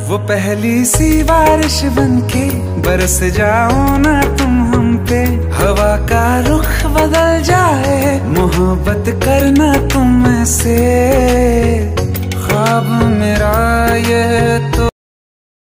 वो पहली सी बारिश बनके बरस जाओ ना तुम हम पे, हवा का रुख बदल जाए मोहब्बत करना तुम से।